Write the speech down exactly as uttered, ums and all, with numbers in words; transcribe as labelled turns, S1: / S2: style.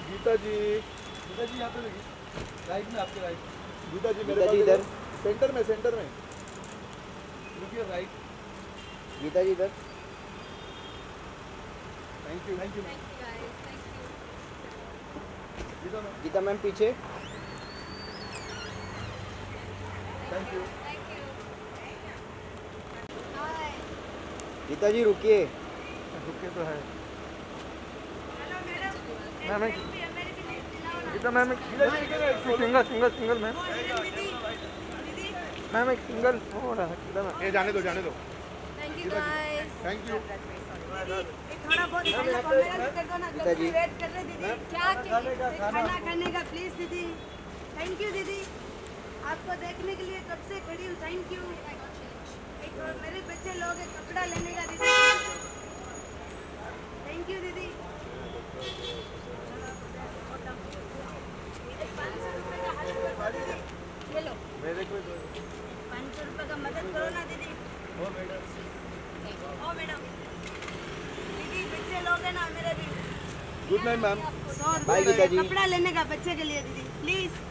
S1: गीता जी, गीता जी यहाँ पे लगी, राइट में आपके राइट। गीता जी मेरे
S2: गीता जी इधर,
S1: सेंटर में, सेंटर में रुकिए, राइट।
S2: गीता जी इधर।
S1: Thank you, thank you,
S3: thank you guys, thank you.
S1: Geeta ma'am,
S2: Geeta ma'am पीछे।
S1: Thank you.
S3: Thank you. Hi.
S2: Geeta ji रुकिए।
S1: रुके तो है
S3: ma'am
S1: ma'am, Geeta ma'am, single single single ma'am, ma'am एक सिंगल हो रहा है गीता मैम। ये जाने दो, जाने दो।
S3: Thank you guys.
S1: Thank you.
S4: थोड़ा बहुत कैमरा कर दो ना,
S2: गीता जी।
S4: वेट कर रहे दीदी।
S3: क्या क्या
S4: खाना खाने का प्लीज दीदी। थैंक यू दीदी, आपको देखने के लिए कब से खड़ी हूँ। Thank you. एक मेरे बच्चे लोग हैं, कपड़ा लेने का दीदी। थैंक यू दीदी।
S3: ले लो।
S1: मेरे को
S4: पाँच सौ रुपये का मदद करो ना दीदी।
S1: ओ मैडम,
S4: ओ मैडम, दीदी बच्चे लोग हैं ना मेरे भी।
S1: Good night ma'am.
S4: सौ
S2: बाय गीता
S4: रुपये
S2: जी।
S4: कपड़ा लेने का बच्चे के लिए दीदी, प्लीज।